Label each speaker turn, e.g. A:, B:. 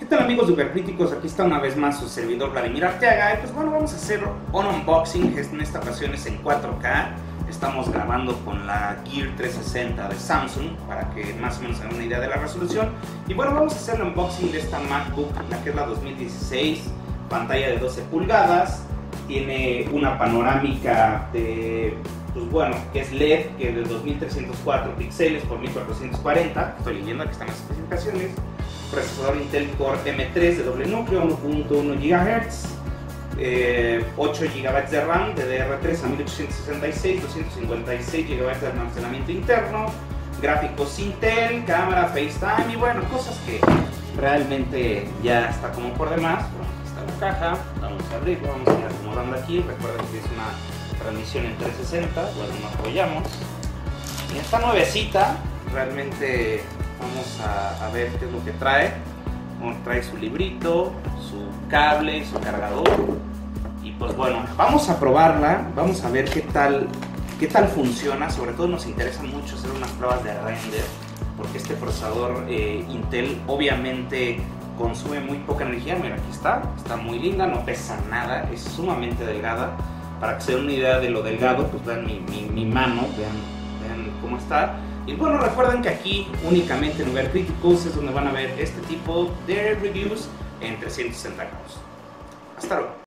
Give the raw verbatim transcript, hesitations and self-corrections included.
A: ¿Qué tal, amigos de Ubercríticos? Aquí está una vez más su servidor Vladimir Arteaga. Y pues bueno, vamos a hacer un unboxing. En esta ocasión es en cuatro K. Estamos grabando con la Gear trescientos sesenta de Samsung para que más o menos se den una idea de la resolución. Y bueno, vamos a hacer el unboxing de esta MacBook, la que es la dos mil dieciséis, pantalla de doce pulgadas. Tiene una panorámica de, pues bueno, que es L E D, que es de dos mil trescientos cuatro píxeles por mil cuatrocientos cuarenta. Estoy leyendo, aquí están las especificaciones. Procesador Intel Core M tres de doble núcleo, uno punto uno gigahertz, eh, ocho gigabytes de RAM, D D R tres a mil ochocientos sesenta y seis, doscientos cincuenta y seis gigabytes de almacenamiento interno, gráficos Intel, cámara, FaceTime y bueno, cosas que realmente ya está como por demás. Bueno, aquí está la caja, vamos a abrirlo, vamos a ir acomodando aquí. Recuerden que es una transmisión en trescientos sesenta, bueno, nos apoyamos. Y está nuevecita, realmente. Vamos a, a ver qué es lo que trae. Bueno, trae su librito, su cable, su cargador. Y pues bueno, vamos a probarla. Vamos a ver qué tal, qué tal funciona. Sobre todo nos interesa mucho hacer unas pruebas de render, porque este procesador eh, Intel obviamente consume muy poca energía. Mira, aquí está. Está muy linda, no pesa nada. Es sumamente delgada. Para que se den una idea de lo delgado, pues vean mi, mi, mi mano. Vean, vean cómo está. Y bueno, recuerden que aquí únicamente en Ubercríticos es donde van a ver este tipo de reviews en trescientos sesenta grados. Hasta luego.